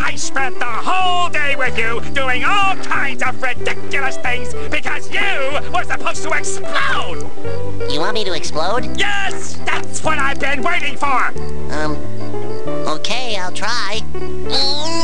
I spent the whole day with you doing all kinds of ridiculous things because you were supposed to explode! You want me to explode? Yes! That's what I've been waiting for! Okay, I'll try.